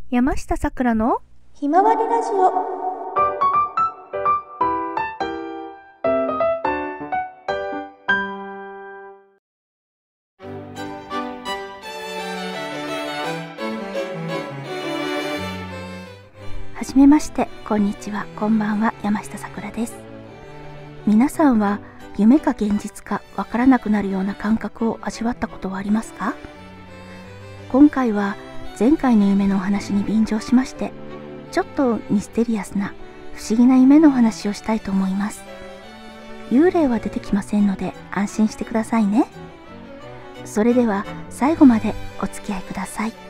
山下さくらのひまわりラジオ。 はじめまして、こんにちは、こんばんは、山下さくらです。皆さんは夢か現実かわからなくなるような感覚を味わったことはありますか？今回は前回の夢のお話に便乗しまして、ちょっとミステリアスな不思議な夢のお話をしたいと思います。幽霊は出てきませんので安心してくださいね。それでは最後までお付き合いください。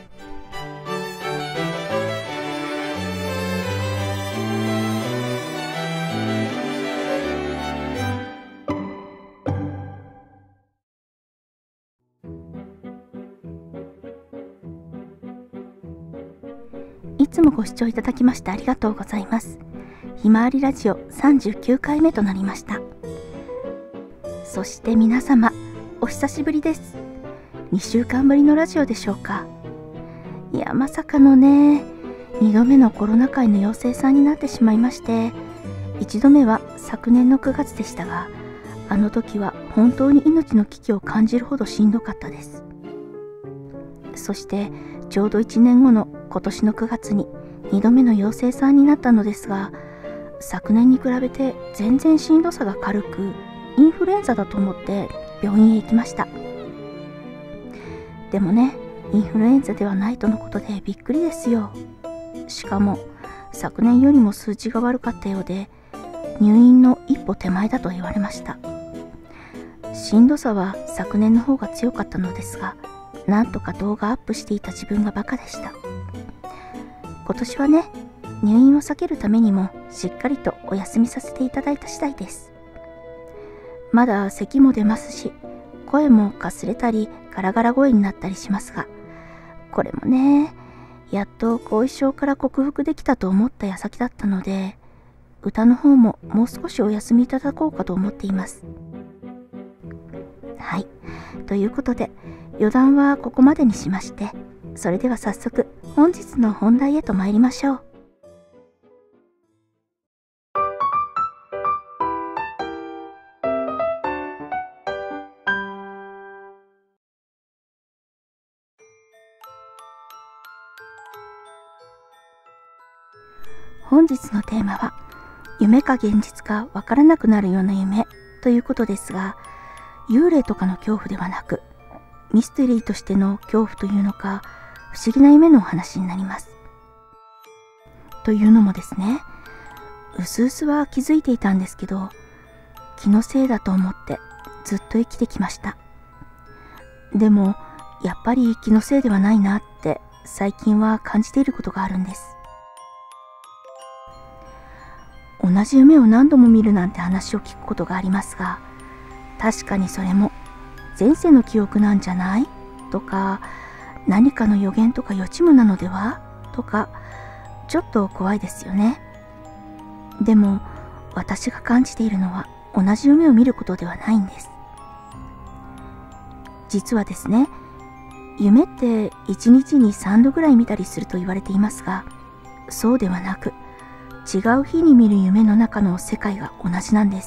いつもご視聴いただきましてありがとうございます。ひまわりラジオ39回目となりました。そして皆様、お久しぶりです。2週間ぶりのラジオでしょうか。いや、まさかのね、2度目のコロナ禍の陽性さんになってしまいまして、1度目は昨年の9月でしたが、あの時は本当に命の危機を感じるほどしんどかったです。そしてちょうど1年後の今年の9月に2度目の陽性さんになったのですが、昨年に比べて全然しんどさが軽く、インフルエンザだと思って病院へ行きました。でもね、インフルエンザではないとのことでびっくりですよ。しかも昨年よりも数値が悪かったようで、入院の一歩手前だと言われました。しんどさは昨年の方が強かったのですが、なんとか動画アップしていた自分がバカでした。今年はね、入院を避けるためにもしっかりとお休みさせていただいた次第です。まだ咳も出ますし、声もかすれたりガラガラ声になったりしますが、これもね、やっと後遺症から克服できたと思った矢先だったので、歌の方ももう少しお休みいただこうかと思っています。はい、ということで余談はここまでにしまして、それでは早速本日の本題へと参りましょう。本日のテーマは夢か現実かわからなくなるような夢ということですが、幽霊とかの恐怖ではなく、ミステリーとしての恐怖というのか、不思議な夢のお話になります。というのもですね、うすうすは気づいていたんですけど、気のせいだと思ってずっと生きてきました。でもやっぱり気のせいではないなって最近は感じていることがあるんです。同じ夢を何度も見るなんて話を聞くことがありますが、確かにそれも前世の記憶なんじゃないとか、何かの予言とか予知夢なのではとか、ちょっと怖いですよね。でも私が感じているのは同じ夢を見ることではないんです。実はですね、夢って1日に3度ぐらい見たりすると言われていますが、そうではなく、違う日に見る夢の中の世界が同じなんです。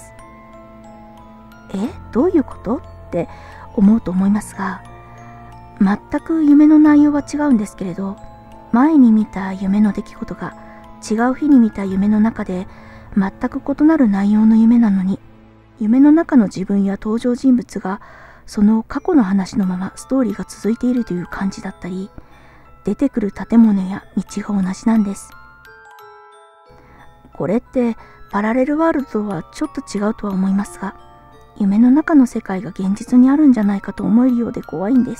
どういうことって思うと思いますが、全く夢の内容は違うんですけれど、前に見た夢の出来事が違う日に見た夢の中で全く異なる内容の夢なのに、夢の中の自分や登場人物がその過去の話のままストーリーが続いているという感じだったり、出てくる建物や道が同じなんです。これってパラレルワールドとはちょっと違うとは思いますが、夢の中の世界が現実にあるんじゃないかと思えるようで怖いんです。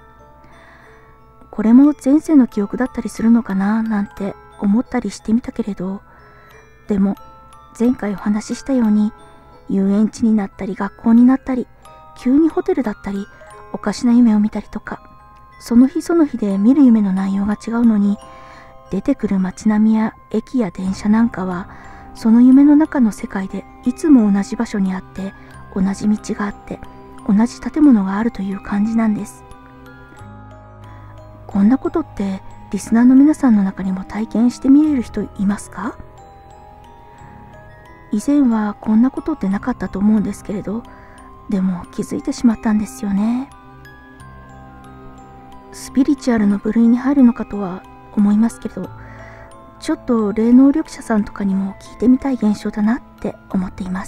これも前世の記憶だったりするのかななんて思ったりしてみたけれど、でも前回お話ししたように、遊園地になったり学校になったり、急にホテルだったり、おかしな夢を見たりとか、その日その日で見る夢の内容が違うのに、出てくる街並みや駅や電車なんかはその夢の中の世界でいつも同じ場所にあって、同じ道があって、同じ建物があるという感じなんです。こんなことってリスナーの皆さんの中にも体験してみれる人いますか？以前はこんなことってなかったと思うんですけれど、でも気づいてしまったんですよね。スピリチュアルの部類に入るのかとは思いますけど、ちょっと霊能力者さんとかにも聞いてみたい現象だなって思っています。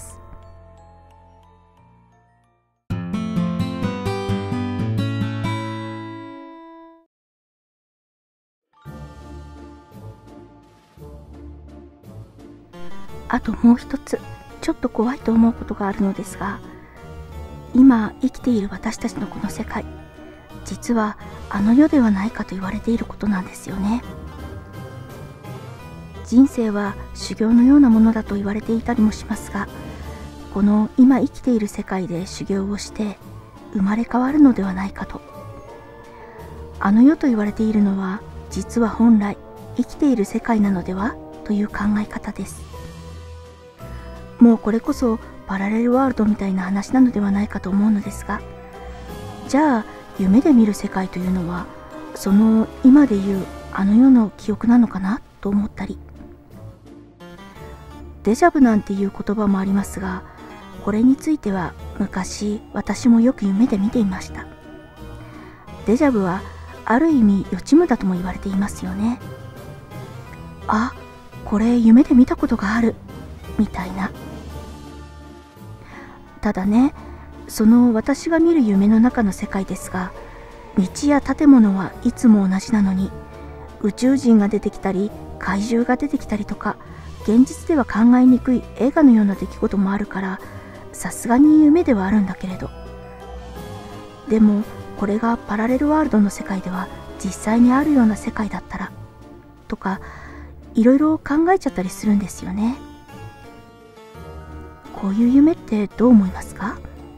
あともう一つ、ちょっと怖いと思うことがあるのですが、今生きている私たちのこの世界、実はあの世ではないかと言われていることなんですよね。人生は修行のようなものだと言われていたりもしますが、この今生きている世界で修行をして生まれ変わるのではないかと。あの世と言われているのは、実は本来生きている世界なのではという考え方です。もうこれこそパラレルワールドみたいな話なのではないかと思うのですが、じゃあ夢で見る世界というのは、その今でいうあの世の記憶なのかなと思ったり、デジャブなんていう言葉もありますが、これについては昔私もよく夢で見ていました。デジャブはある意味予知夢だとも言われていますよね。あ、これ夢で見たことがあるみたいな。ただね、その私が見る夢の中の世界ですが、道や建物はいつも同じなのに、宇宙人が出てきたり怪獣が出てきたりとか、現実では考えにくい映画のような出来事もあるから、さすがに夢ではあるんだけれど、でもこれがパラレルワールドの世界では実際にあるような世界だったらとか、いろいろ考えちゃったりするんですよね。こういう夢ってどう思いますか？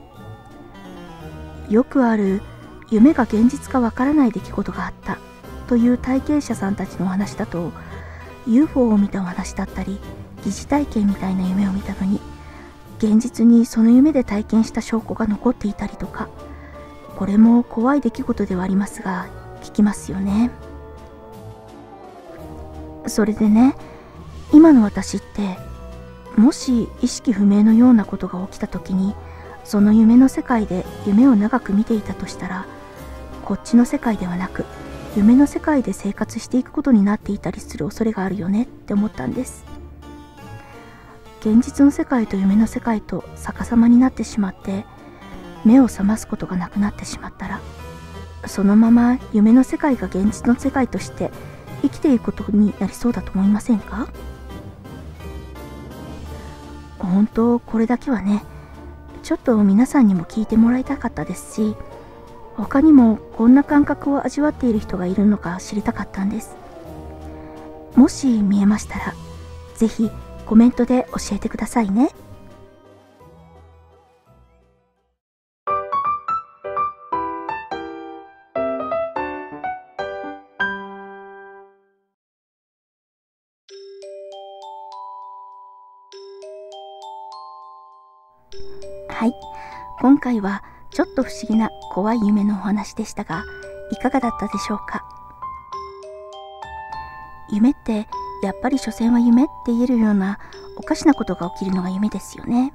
よくある夢が現実かわからない出来事があったという体験者さんたちのお話だと、 UFO を見たお話だったり疑似体験みたいな夢を見たのに、現実にその夢で体験した証拠が残っていたりとか、これも怖い出来事ではありますが聞きますよね。それでね、今の私ってもし意識不明のようなことが起きた時に、その夢の世界で夢を長く見ていたとしたら、こっちの世界ではなく夢の世界で生活していくことになっていたりする恐れがあるよねって思ったんです。現実の世界と夢の世界と逆さまになってしまって、目を覚ますことがなくなってしまったら、そのまま夢の世界が現実の世界として生きていくことになりそうだと思いませんか？本当これだけはね、ちょっと皆さんにも聞いてもらいたかったですし、他にもこんな感覚を味わっている人がいるのか知りたかったんです。もし見えましたら、ぜひコメントで教えてくださいね。はい、今回はちょっと不思議な怖い夢のお話でしたが、いかがだったでしょうか。夢ってやっぱり所詮は夢って言えるようなおかしなことが起きるのが夢ですよね。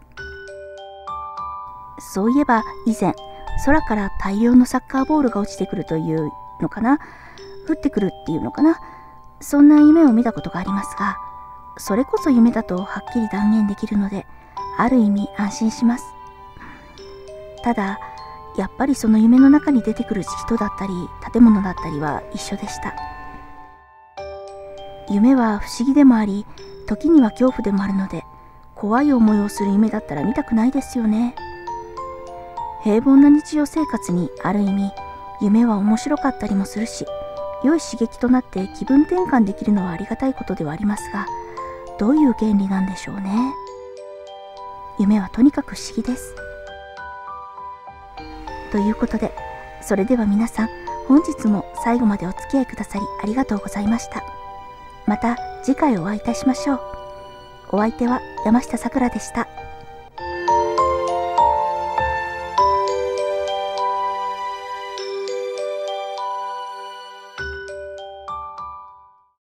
そういえば以前、空から大量のサッカーボールが落ちてくるというのかな、降ってくるっていうのかな、そんな夢を見たことがありますが、それこそ夢だとはっきり断言できるので、ある意味安心します。ただやっぱりその夢の中に出てくる人だったり建物だったりは一緒でした。夢は不思議でもあり、時には恐怖でもあるので、怖い思いをする夢だったら見たくないですよね。平凡な日常生活にある意味夢は面白かったりもするし、良い刺激となって気分転換できるのはありがたいことではありますが、どういう原理なんでしょうね。夢はとにかく不思議です。ということで、それでは皆さん、本日も最後までお付き合いくださりありがとうございました。また次回お会いいたしましょう。お相手は山下さくらでした。